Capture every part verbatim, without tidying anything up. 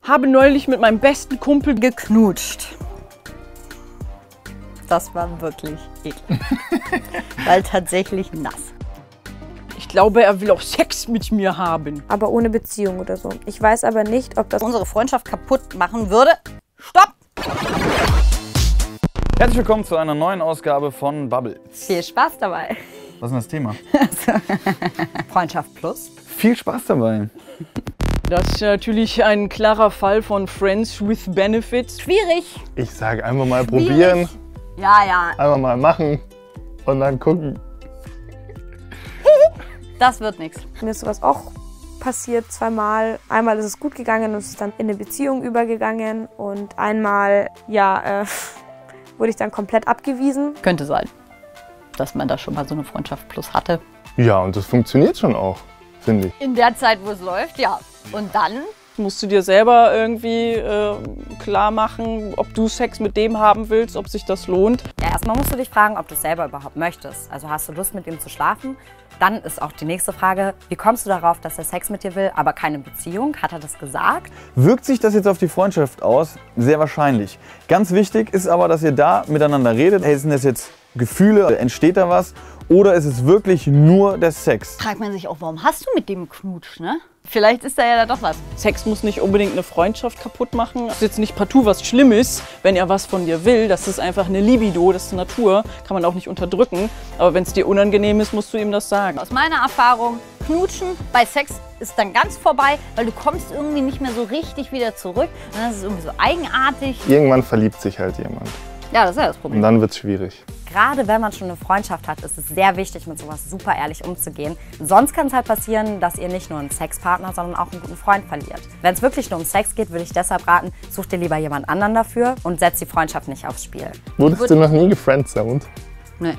habe neulich mit meinem besten Kumpel geknutscht. Das war wirklich eklig. Weil tatsächlich nass. Ich glaube, er will auch Sex mit mir haben. Aber ohne Beziehung oder so. Ich weiß aber nicht, ob das unsere Freundschaft kaputt machen würde. Stopp! Herzlich willkommen zu einer neuen Ausgabe von Bubbles. Viel Spaß dabei. Was ist denn das Thema? Freundschaft plus. Viel Spaß dabei. Das ist natürlich ein klarer Fall von Friends with Benefits. Schwierig. Ich sage einfach mal Schwierig. probieren. Ja, ja. Einfach mal machen und dann gucken. Das wird nichts. Mir ist sowas auch passiert zweimal. Einmal ist es gut gegangen und es ist dann in eine Beziehung übergegangen. Und einmal, ja, äh, wurde ich dann komplett abgewiesen. Könnte sein, dass man da schon mal so eine Freundschaft plus hatte. Ja, und das funktioniert schon auch, finde ich. In der Zeit, wo es läuft, ja. Und dann? Musst du dir selber irgendwie äh, klar machen, ob du Sex mit dem haben willst, ob sich das lohnt. Ja, erstmal musst du dich fragen, ob du es selber überhaupt möchtest. Also hast du Lust, mit ihm zu schlafen? Dann ist auch die nächste Frage, wie kommst du darauf, dass er Sex mit dir will, aber keine Beziehung? Hat er das gesagt? Wirkt sich das jetzt auf die Freundschaft aus? Sehr wahrscheinlich. Ganz wichtig ist aber, dass ihr da miteinander redet. Hey, sind das jetzt Gefühle? Entsteht da was? Oder ist es wirklich nur der Sex? Fragt man sich auch, warum hast du mit dem Knutsch, ne? Vielleicht ist da ja da doch was. Sex muss nicht unbedingt eine Freundschaft kaputt machen. Das ist jetzt nicht partout was Schlimmes, wenn er was von dir will. Das ist einfach eine Libido, das ist Natur. Kann man auch nicht unterdrücken. Aber wenn es dir unangenehm ist, musst du ihm das sagen. Aus meiner Erfahrung, Knutschen bei Sex ist dann ganz vorbei, weil du kommst irgendwie nicht mehr so richtig wieder zurück. Und das ist irgendwie so eigenartig. Irgendwann verliebt sich halt jemand. Ja, das ist ja das Und Problem. dann wird es schwierig. Gerade wenn man schon eine Freundschaft hat, ist es sehr wichtig, mit sowas super ehrlich umzugehen. Sonst kann es halt passieren, dass ihr nicht nur einen Sexpartner, sondern auch einen guten Freund verliert. Wenn es wirklich nur um Sex geht, würde ich deshalb raten, such dir lieber jemand anderen dafür und setz die Freundschaft nicht aufs Spiel. Wurdest Würd du noch nie gefriendzoned? Nee.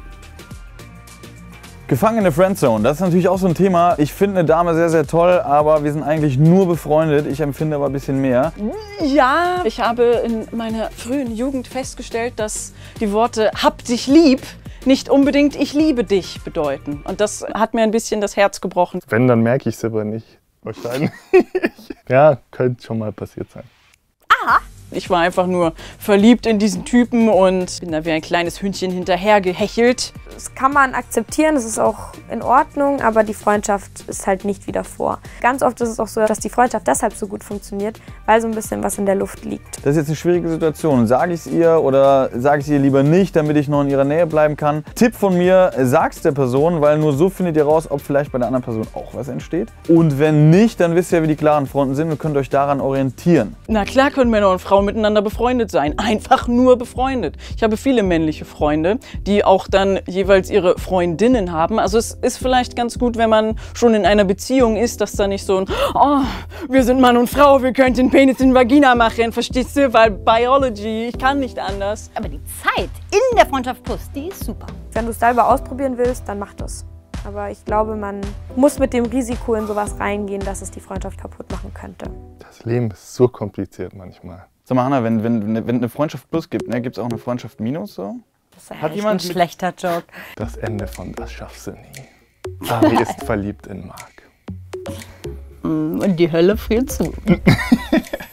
Gefangen in der Friendzone, das ist natürlich auch so ein Thema. Ich finde eine Dame sehr, sehr toll, aber wir sind eigentlich nur befreundet. Ich empfinde aber ein bisschen mehr. Ja, ich habe in meiner frühen Jugend festgestellt, dass die Worte "hab dich lieb" nicht unbedingt "ich liebe dich" bedeuten. Und das hat mir ein bisschen das Herz gebrochen. Wenn, dann merke ich es aber nicht. Wahrscheinlich. Ja, könnte schon mal passiert sein. Aha. Ich war einfach nur verliebt in diesen Typen und bin da wie ein kleines Hündchen hinterher gehechelt. Das kann man akzeptieren, das ist auch in Ordnung, aber die Freundschaft ist halt nicht wie davor. Ganz oft ist es auch so, dass die Freundschaft deshalb so gut funktioniert, weil so ein bisschen was in der Luft liegt. Das ist jetzt eine schwierige Situation. Sage ich es ihr oder sage ich es ihr lieber nicht, damit ich noch in ihrer Nähe bleiben kann? Tipp von mir, sag's der Person, weil nur so findet ihr raus, ob vielleicht bei der anderen Person auch was entsteht. Und wenn nicht, dann wisst ihr, wie die klaren Fronten sind und könnt euch daran orientieren. Na klar können Männer und Frauen miteinander befreundet sein. Einfach nur befreundet. Ich habe viele männliche Freunde, die auch dann jeweils ihre Freundinnen haben. Also es ist vielleicht ganz gut, wenn man schon in einer Beziehung ist, dass da nicht so ein "Oh, wir sind Mann und Frau, wir können den Penis in Vagina machen", verstehst du? Weil Biology, ich kann nicht anders. Aber die Zeit in der Freundschaft plus, die ist super. Wenn du es selber ausprobieren willst, dann mach das. Aber ich glaube, man muss mit dem Risiko in sowas reingehen, dass es die Freundschaft kaputt machen könnte. Das Leben ist so kompliziert manchmal. Sag mal, Hannah, wenn, wenn, wenn eine Freundschaft plus gibt, ne, gibt es auch eine Freundschaft minus so? Das ist ja Hat echt jemand ein mit- schlechter Joke. Das Ende von Das schaffst du nie. Ari ist verliebt in Marc. Und die Hölle friert zu.